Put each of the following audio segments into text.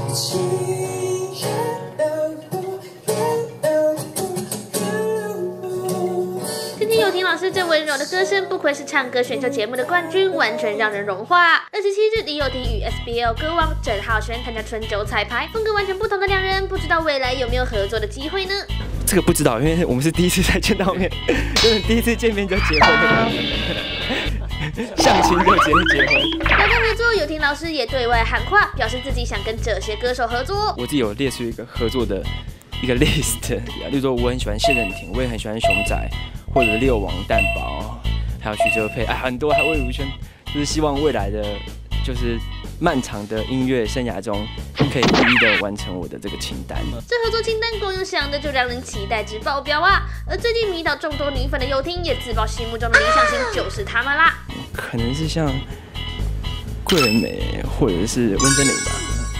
听听友廷老师这温柔的歌声，不愧是唱歌选秀节目的冠军，完全让人融化。27日，李友廷与 SBL 歌王郑浩轩参加春酒彩排，风格完全不同的两人，不知道未来有没有合作的机会呢？ 这个不知道，因为我们是第一次才见到面，真的第一次见面就结婚了，相亲热结的结婚。 聊到合作，友廷老师也对外喊话，表示自己想跟这些歌手合作。 我自己有列出一个合作的一个 list， 例如说我很喜欢谢震廷，我也很喜欢熊仔，或者六王蛋堡，还有徐哲佩，很多，还有魏如萱，就是希望未来的就是漫长的音乐生涯中，可以一一的完成我的这个清单。 这合作清单光用想的就让人期待值爆表啊！而最近迷倒众多女粉的友廷也自曝心目中的理想型就是他们啦。 可能是像桂纶镁或者是温真菱吧。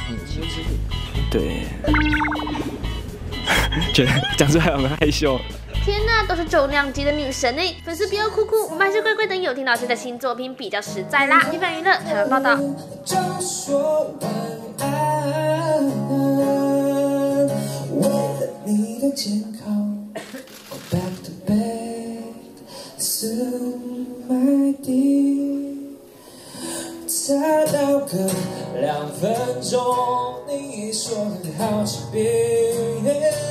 对，觉得讲出来很害羞。 天呐，都是重量级的女神哎！粉丝不要哭哭，我们还是乖乖等友廷老师的新作品比较实在啦。平凡娱乐台湾报道。为了你的健康 back to back soon my dear 再聊个2分钟，你说的好奇别